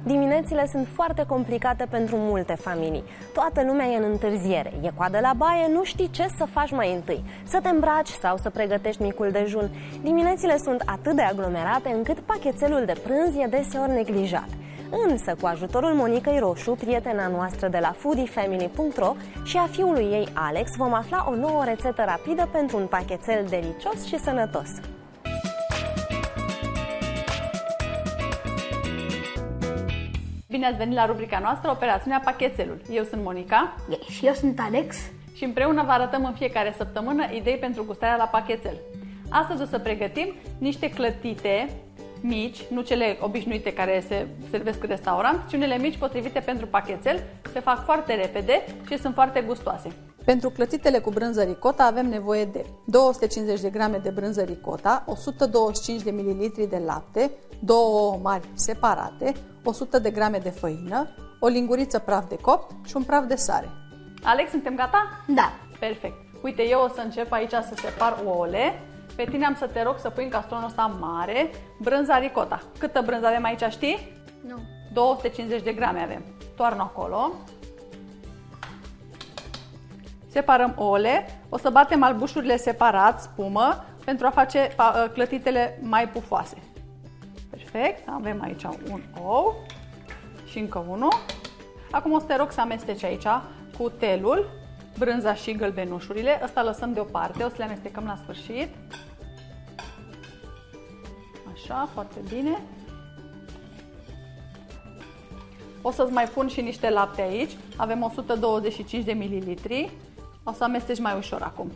Diminețile sunt foarte complicate pentru multe familii. Toată lumea e în întârziere, e coadă la baie, nu știi ce să faci mai întâi. Să te îmbraci sau să pregătești micul dejun. Diminețile sunt atât de aglomerate încât pachetelul de prânz e deseori neglijat. Însă, cu ajutorul Monicăi Roșu, prietena noastră de la foodiefamily.ro, și a fiului ei, Alex, vom afla o nouă rețetă rapidă pentru un pachetel delicios și sănătos. Bine ați venit la rubrica noastră, Operațiunea Pachetelul. Eu sunt Monica. Și eu sunt Alex. Și împreună vă arătăm în fiecare săptămână idei pentru gustarea la pachetel. Astăzi o să pregătim niște clătite mici, nu cele obișnuite care se servesc în restaurant, ci unele mici potrivite pentru pachetel. Se fac foarte repede și sunt foarte gustoase. Pentru clătitele cu brânză ricota avem nevoie de 250 de grame de brânză ricota, 125 de ml de lapte, 2 ouă mari separate, 100 de grame de făină, o linguriță praf de copt și un praf de sare. Alex, suntem gata? Da. Perfect. Uite, eu o să încep aici să separ ouăle. Pe tine am să te rog să pui în castronul ăsta mare brânza ricota. Câtă brânză avem aici, știi? Nu. 250 de grame avem. Toarnă acolo. Separăm ouăle. O să batem albușurile separat, spumă, pentru a face clătitele mai pufoase. Perfect. Avem aici un ou și încă unul. Acum o să te rog să amesteci aici cu telul, brânza și gălbenușurile. Ăsta lăsăm deoparte, o să le amestecăm la sfârșit. Așa, foarte bine. O să-ți mai pun și niște lapte aici. Avem 125 de mililitri. O să amesteci mai ușor acum.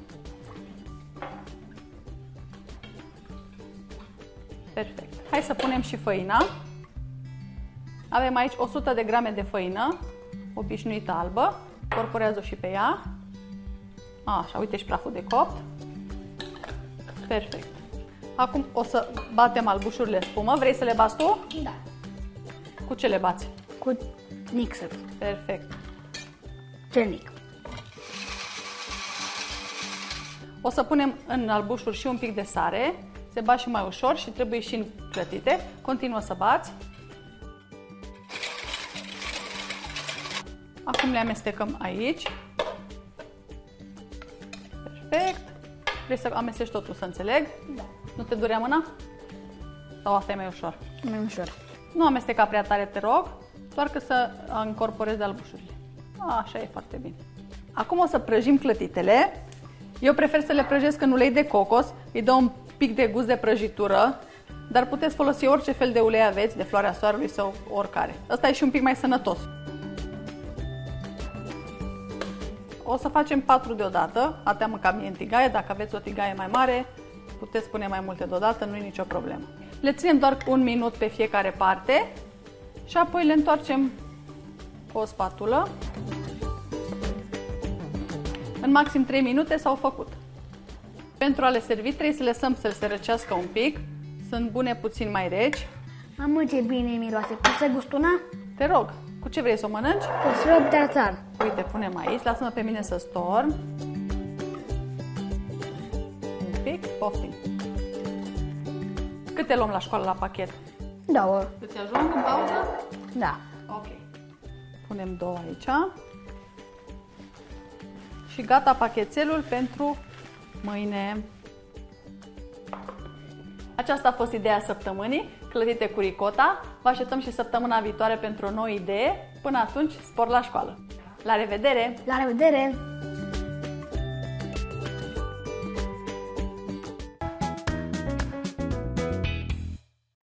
Perfect. Hai să punem și făina. Avem aici 100 de grame de făină, obișnuită albă. Corporează-o și pe ea. Așa, uite și praful de copt. Perfect. Acum o să batem albușurile spumă. Vrei să le bați tu? Da. Cu ce le bați? Cu mixer. Perfect. Cernic. O să punem în albușuri și un pic de sare. Se bat și mai ușor și trebuie și în clătite. Continuă să bați. Acum le amestecăm aici. Perfect. Vrei să amesteci totul, să înțeleg? Da. Nu te durea mâna? Sau asta e mai ușor? Mai ușor. Nu amesteca prea tare, te rog, doar că să încorporezi albușurile. Așa e foarte bine. Acum o să prăjim clătitele. Eu prefer să le prăjesc în ulei de cocos, îi dă un pic de gust de prăjitură, dar puteți folosi orice fel de ulei aveți, de floarea soarelui sau oricare. Ăsta e și un pic mai sănătos. O să facem 4 deodată, ateamă ca mie în tigaie. Dacă aveți o tigaie mai mare, puteți pune mai multe deodată, nu e nicio problemă. Le ținem doar 1 minut pe fiecare parte și apoi le întoarcem cu o spatulă. În maxim 3 minute s-au făcut. Pentru a le servi trebuie să le lăsăm să se răcească un pic. Sunt bune puțin mai reci. Mamă, ce bine miroase. Poți să gust una? Te rog, cu ce vrei să o mănânci? Cu sirop de arțar. Uite, punem aici, lasă-mă pe mine să storn. Un pic, poftim. Câte luăm la școală la pachet? 2. Îți ajung în pauză? Da. Ok. Punem 2 aici. Și gata pachetelul pentru mâine. Aceasta a fost ideea săptămânii, clătite cu ricota. Vă așteptăm și săptămâna viitoare pentru o nouă idee. Până atunci, spor la școală! La revedere! La revedere!